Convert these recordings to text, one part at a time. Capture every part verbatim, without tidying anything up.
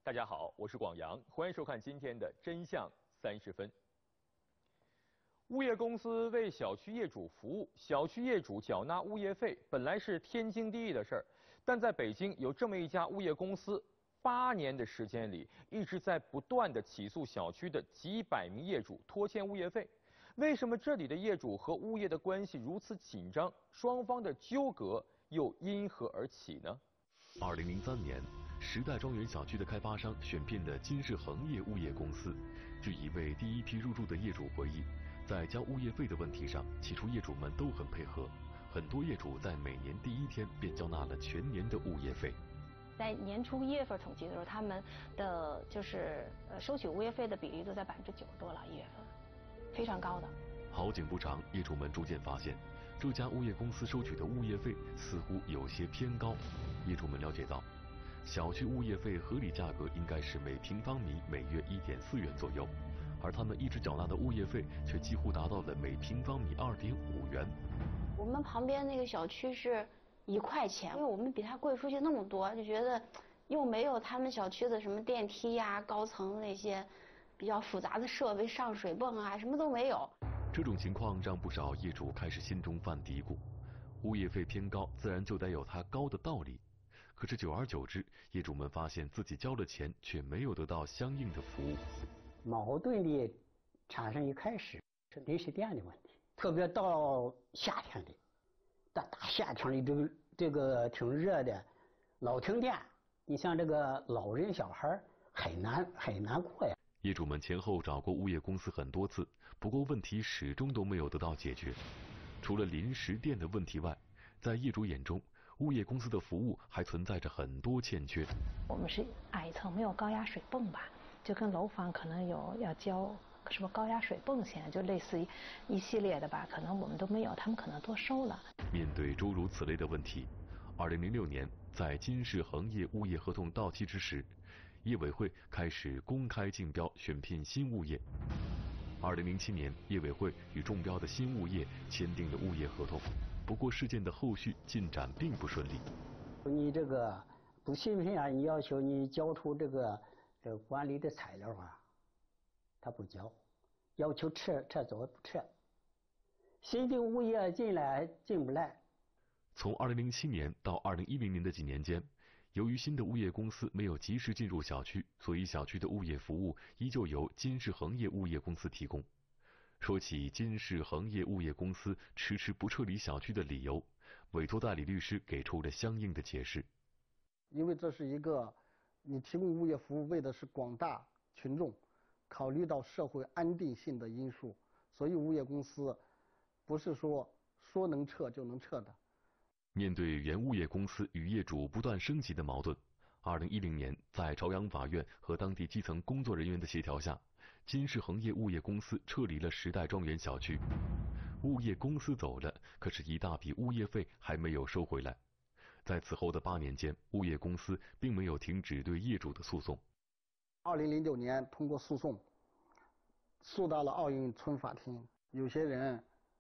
大家好，我是广阳，欢迎收看今天的《真相三十分》。物业公司为小区业主服务，小区业主缴纳物业费本来是天经地义的事儿，但在北京有这么一家物业公司，八年的时间里一直在不断的起诉小区的几百名业主拖欠物业费。为什么这里的业主和物业的关系如此紧张？双方的纠葛又因何而起呢？ 二零零三年，时代庄园小区的开发商选聘了金世恒业物业公司。据一位第一批入住的业主回忆，在交物业费的问题上，起初业主们都很配合，很多业主在每年第一天便交纳了全年的物业费。 在年初一月份统计的时候，他们的就是呃收取物业费的比例都在百分之九十多了，一月份，非常高的。 好景不长，业主们逐渐发现，这家物业公司收取的物业费似乎有些偏高。业主们了解到，小区物业费合理价格应该是每平方米每月一点四元左右，而他们一直缴纳的物业费却几乎达到了每平方米二点五元。 我们旁边那个小区是一块钱，因为我们比它贵出去那么多，就觉得又没有他们小区的什么电梯呀、高层那些比较复杂的设备，上水泵啊，什么都没有。 这种情况让不少业主开始心中犯嘀咕：物业费偏高，自然就得有它高的道理。可是久而久之，业主们发现自己交了钱，却没有得到相应的服务。 矛盾的产生一开始是临时电的问题，特别到夏天里，到大夏天里这个这个挺热的，老停电，你像这个老人小孩很难很难过呀。 业主们前后找过物业公司很多次，不过问题始终都没有得到解决。除了临时电的问题外，在业主眼中，物业公司的服务还存在着很多欠缺。 我们是矮层，没有高压水泵吧？就跟楼房可能有要交什么高压水泵钱，就类似于一系列的吧，可能我们都没有，他们可能多收了。 面对诸如此类的问题，二零零六年在金世恒业物业合同到期之时，业委会开始公开竞标选聘新物业。二零零七年，业委会与中标的新物业签订了物业合同。不过事件的后续进展并不顺利。 你这个不信评啊，你要求你交出这个这个管理的材料啊，他不交，要求撤撤走不撤。新的物业进来进不来。 从二零零七年到二零一零年的几年间，由于新的物业公司没有及时进入小区，所以小区的物业服务依旧由金世恒业物业公司提供。说起金世恒业物业公司迟迟不撤离小区的理由，委托代理律师给出了相应的解释。 因为这是一个你提供物业服务为的是广大群众，考虑到社会安定性的因素，所以物业公司不是说说能撤就能撤的。 面对原物业公司与业主不断升级的矛盾，二零一零年，在朝阳法院和当地基层工作人员的协调下，金世恒业物业公司撤离了时代庄园小区。物业公司走了，可是一大笔物业费还没有收回来。在此后的八年间，物业公司并没有停止对业主的诉讼。 二零零九年通过诉讼，诉到了奥运村法庭。有些人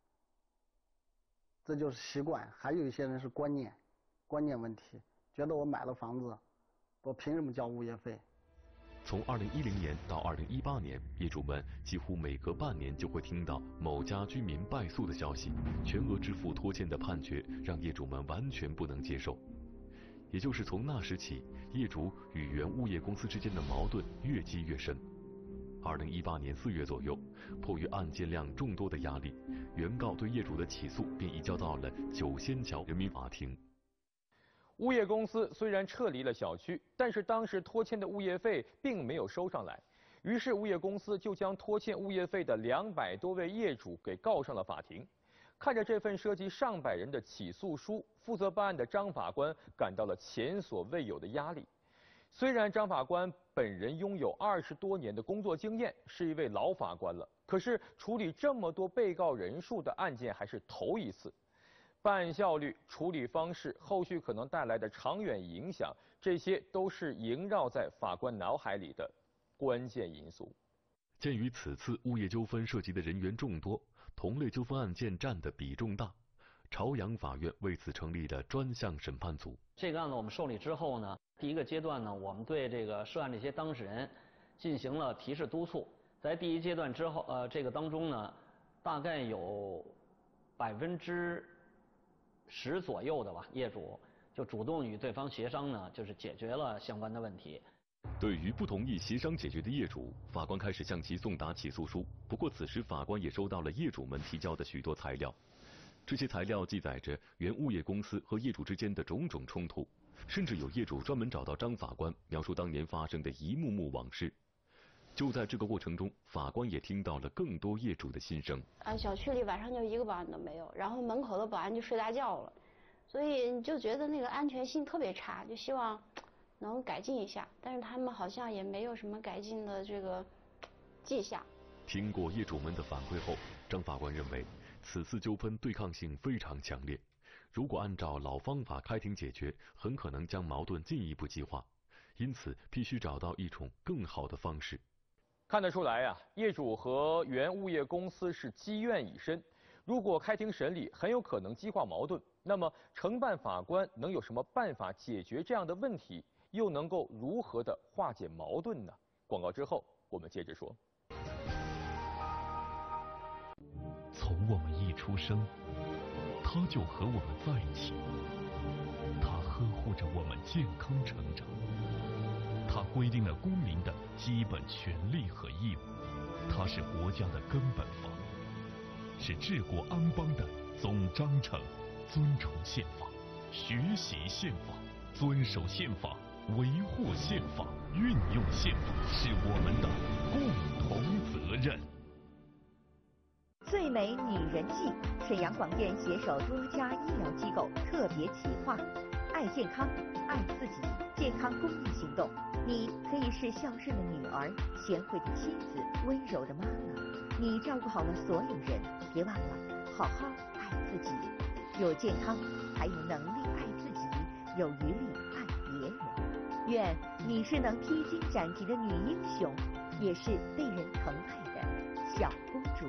这就是习惯，还有一些人是观念，观念问题，觉得我买了房子，我凭什么交物业费？ 从二零一零年到二零一八年，业主们几乎每隔半年就会听到某家居民败诉的消息，全额支付拖欠的判决让业主们完全不能接受。也就是从那时起，业主与原物业公司之间的矛盾越积越深。二零一八年四月左右，迫于案件量众多的压力，原告对业主的起诉便移交到了九仙桥人民法庭。 物业公司虽然撤离了小区，但是当时拖欠的物业费并没有收上来，于是物业公司就将拖欠物业费的两百多位业主给告上了法庭。看着这份涉及上百人的起诉书，负责办案的张法官感到了前所未有的压力。虽然张法官本人拥有二十多年的工作经验，是一位老法官了，可是处理这么多被告人数的案件还是头一次。办案效率、处理方式、后续可能带来的长远影响，这些都是萦绕在法官脑海里的关键因素。 鉴于此次物业纠纷涉及的人员众多，同类纠纷案件占的比重大，朝阳法院为此成立了专项审判组。 这个案子我们受理之后呢， 第一个阶段呢，我们对这个涉案这些当事人进行了提示督促。在第一阶段之后，呃，这个当中呢，大概有百分之十左右的吧，业主就主动与对方协商呢，就是解决了相关的问题。 对于不同意协商解决的业主，法官开始向其送达起诉书。不过此时法官也收到了业主们提交的许多材料，这些材料记载着原物业公司和业主之间的种种冲突，甚至有业主专门找到张法官描述当年发生的一幕幕往事。就在这个过程中，法官也听到了更多业主的心声。 啊，小区里晚上就一个保安都没有，然后门口的保安就睡大觉了，所以你就觉得那个安全性特别差，就希望能改进一下，但是他们好像也没有什么改进的这个迹象。 听过业主们的反馈后，张法官认为此次纠纷对抗性非常强烈，如果按照老方法开庭解决，很可能将矛盾进一步激化，因此必须找到一种更好的方式。 看得出来呀、啊，业主和原物业公司是积怨已深，如果开庭审理，很有可能激化矛盾。那么承办法官能有什么办法解决这样的问题？又能够如何的化解矛盾呢？广告之后我们接着说。 从我们一出生，他就和我们在一起，他呵护着我们健康成长，他规定了公民的基本权利和义务，他是国家的根本法，是治国安邦的总章程。尊崇宪法，学习宪法，遵守宪法，维护宪法，运用宪法，是我们的共同责任。 最美女人季，沈阳广电携手多家医疗机构特别企划，爱健康，爱自己，健康公益行动。你可以是孝顺的女儿，贤惠的妻子，温柔的妈妈。你照顾好了所有人，别忘了好好爱自己。有健康，还有能力爱自己，有余力爱别人。愿你是能披荆斩棘的女英雄，也是被人疼爱的小公主。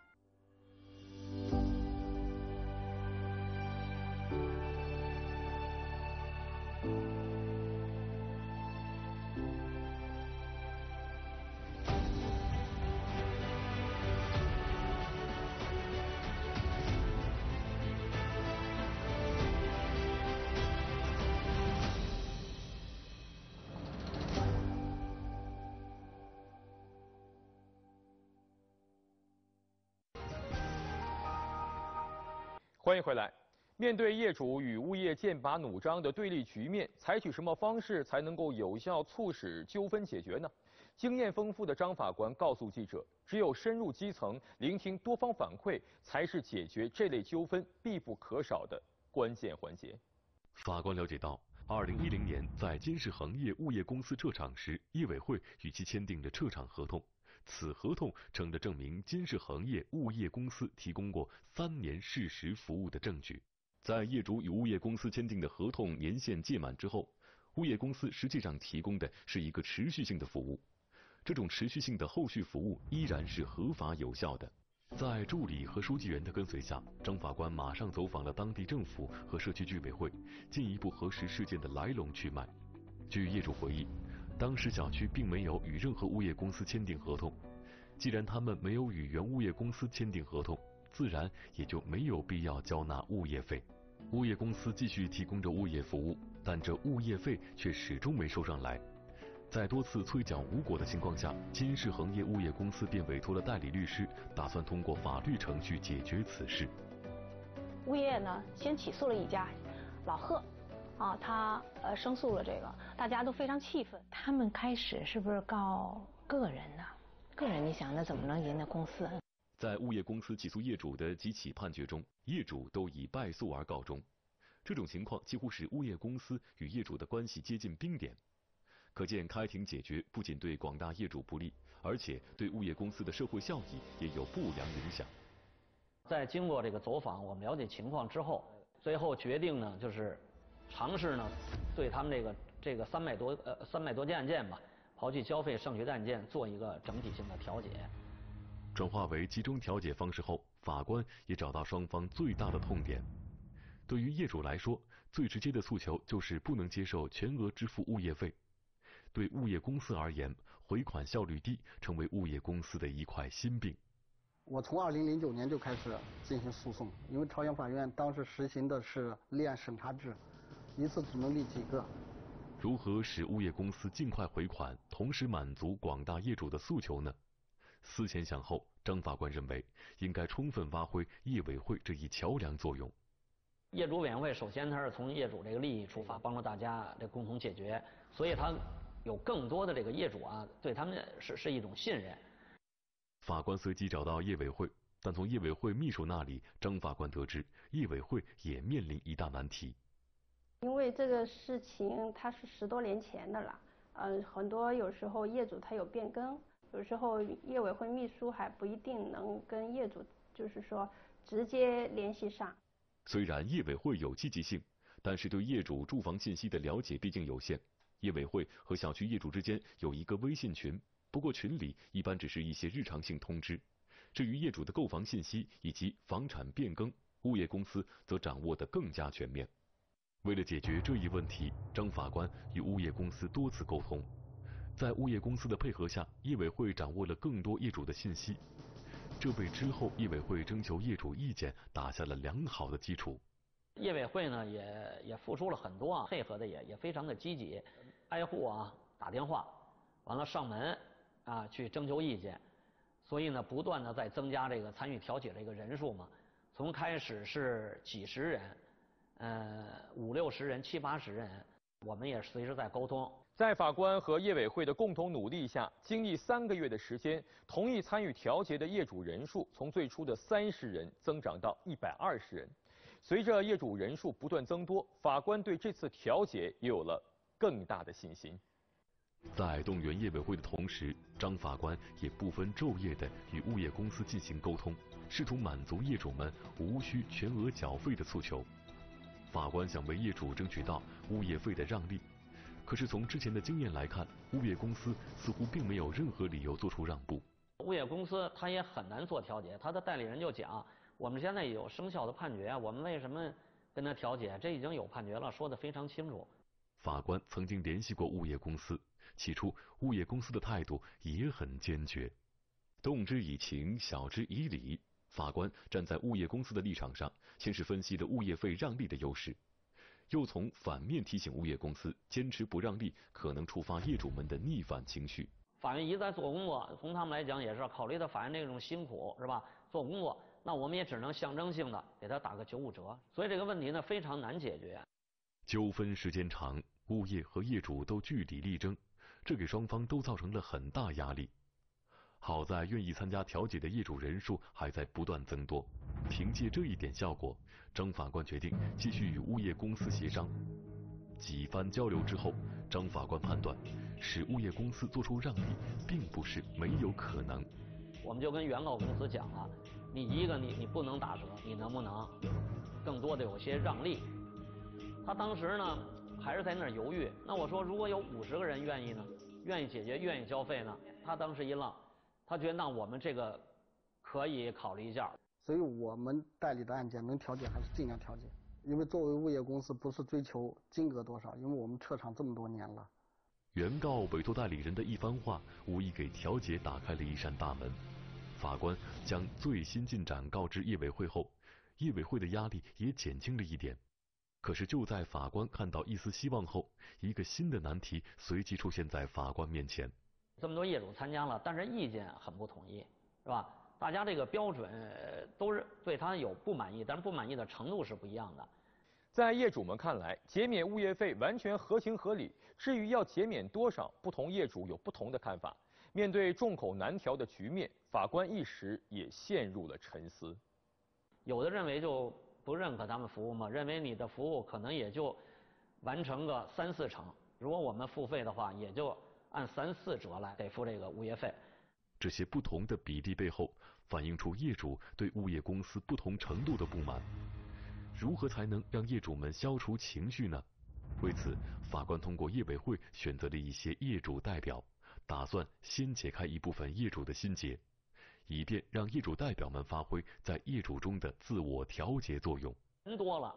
欢迎回来。面对业主与物业剑拔弩张的对立局面，采取什么方式才能够有效促使纠纷解决呢？经验丰富的张法官告诉记者，只有深入基层，聆听多方反馈，才是解决这类纠纷必不可少的关键环节。 法官了解到，二零一零年在金氏恒业物业公司撤场时，业委会与其签订了撤场合同。此合同成了证明金氏恒业物业公司提供过三年事实服务的证据。在业主与物业公司签订的合同年限届满之后，物业公司实际上提供的是一个持续性的服务，这种持续性的后续服务依然是合法有效的。在助理和书记员的跟随下，张法官马上走访了当地政府和社区居委会，进一步核实事件的来龙去脉。据业主回忆，当时小区并没有与任何物业公司签订合同，既然他们没有与原物业公司签订合同，自然也就没有必要交纳物业费。物业公司继续提供着物业服务，但这物业费却始终没收上来。在多次催缴无果的情况下，金氏恒业物业公司便委托了代理律师，打算通过法律程序解决此事。 物业呢，先起诉了一家老贺。啊，他呃申诉了这个，大家都非常气愤。他们开始是不是告个人呢？个人，你想那怎么能赢得公司？ 在物业公司起诉业主的几起判决中，业主都以败诉而告终。这种情况几乎使物业公司与业主的关系接近冰点。可见，开庭解决不仅对广大业主不利，而且对物业公司的社会效益也有不良影响。 在经过这个走访，我们了解情况之后，最后决定呢，就是尝试呢，对他们这个这个三百多呃三百多件案件吧，刨去交费剩余的案件，做一个整体性的调解。 转化为集中调解方式后，法官也找到双方最大的痛点。对于业主来说， 最直接的诉求就是不能接受全额支付物业费。对物业公司而言，回款效率低成为物业公司的一块心病。 我从二零零九年就开始进行诉讼，因为朝阳法院当时实行的是立案审查制，一次只能立几个。 如何使物业公司尽快回款，同时满足广大业主的诉求呢？思前想后，张法官认为应该充分发挥业委会这一桥梁作用。 业主委员会首先它是从业主这个利益出发，帮助大家这共同解决，所以它有更多的这个业主啊，对他们是是一种信任。 法官随即找到业委会，但从业委会秘书那里，张法官得知业委会也面临一大难题。 因为这个事情它是十多年前的了，嗯，很多有时候业主他有变更，有时候业委会秘书还不一定能跟业主就是说直接联系上。 虽然业委会有积极性，但是对业主住房信息的了解毕竟有限。业委会和小区业主之间有一个微信群，不过群里一般只是一些日常性通知。至于业主的购房信息以及房产变更，物业公司则掌握得更加全面。为了解决这一问题，张法官与物业公司多次沟通。在物业公司的配合下，业委会掌握了更多业主的信息，这为之后业委会征求业主意见打下了良好的基础。 业委会呢也也付出了很多啊，配合的也也非常的积极，挨户啊打电话，完了上门啊去征求意见，所以呢不断的在增加这个参与调解这个人数嘛，从开始是几十人，呃五六十人、七八十人，我们也随时在沟通。 在法官和业委会的共同努力下，经历三个月的时间，同意参与调解的业主人数从最初的三十人增长到一百二十人。随着业主人数不断增多，法官对这次调解也有了更大的信心。 在动员业委会的同时，张法官也不分昼夜地与物业公司进行沟通，试图满足业主们无需全额缴费的诉求。法官想为业主争取到物业费的让利，可是从之前的经验来看，物业公司似乎并没有任何理由做出让步。 物业公司他也很难做调解，他的代理人就讲，我们现在有生效的判决，我们为什么跟他调解？这已经有判决了，说得非常清楚。 法官曾经联系过物业公司，起初物业公司的态度也很坚决。动之以情，晓之以理。法官站在物业公司的立场上，先是分析了物业费让利的优势，又从反面提醒物业公司坚持不让利可能触发业主们的逆反情绪。 法院一再做工作，从他们来讲也是考虑到法院那种辛苦，是吧？做工作，那我们也只能象征性的给他打个九五折，所以这个问题呢非常难解决。 纠纷时间长，物业和业主都据理力争，这给双方都造成了很大压力。好在愿意参加调解的业主人数还在不断增多，凭借这一点效果，张法官决定继续与物业公司协商。几番交流之后，张法官判断，使物业公司做出让利，并不是没有可能。 我们就跟原告公司讲了，你一个你你不能打折，你能不能更多的有些让利？他当时呢还是在那儿犹豫。那我说，如果有五十个人愿意呢，愿意解决，愿意交费呢？他当时一愣，他觉得那我们这个可以考虑一下。 所以我们代理的案件能调解还是尽量调解，因为作为物业公司不是追求金额多少，因为我们撤场这么多年了。 原告委托代理人的一番话，无疑给调解打开了一扇大门。法官将最新进展告知业委会后，业委会的压力也减轻了一点。可是就在法官看到一丝希望后，一个新的难题随即出现在法官面前。 这么多业主参加了，但是意见很不统一，是吧？大家这个标准都是对他有不满意，但是不满意的程度是不一样的。 在业主们看来，减免物业费完全合情合理。至于要减免多少，不同业主有不同的看法。面对众口难调的局面，法官一时也陷入了沉思。 有的认为就不认可他们服务嘛，认为你的服务可能也就完成个三四成，如果我们付费的话，也就按三四折来给付这个物业费。 这些不同的比例背后，反映出业主对物业公司不同程度的不满。如何才能让业主们消除情绪呢？为此，法官通过业委会选择了一些业主代表，打算先解开一部分业主的心结，以便让业主代表们发挥在业主中的自我调节作用。 人多了，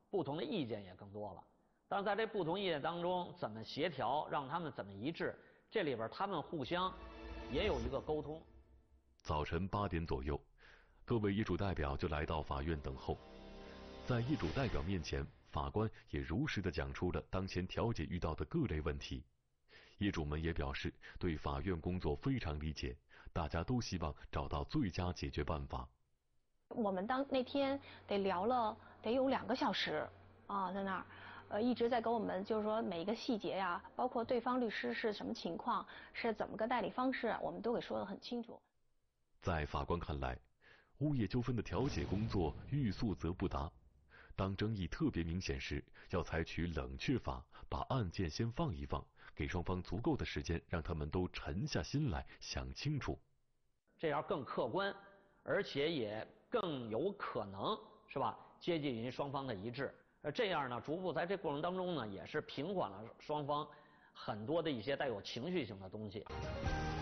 不同的意见也更多了。但是在这不同意见当中，怎么协调，让他们怎么一致，这里边他们互相也有一个沟通。 早晨八点左右，各位业主代表就来到法院等候。在业主代表面前，法官也如实的讲出了当前调解遇到的各类问题。业主们也表示对法院工作非常理解，大家都希望找到最佳解决办法。 我们当那天得聊了得有两个小时啊，在那儿，呃，一直在跟我们就是说每一个细节呀，包括对方律师是什么情况，是怎么个代理方式，我们都给说得很清楚。 在法官看来，物业纠纷的调解工作欲速则不达，当争议特别明显时，要采取冷却法，把案件先放一放，给双方足够的时间，让他们都沉下心来想清楚。 这样更客观，而且也更有可能是吧，接近于双方的一致。呃，这样呢，逐步在这过程当中呢，也是平缓了双方很多的一些带有情绪性的东西。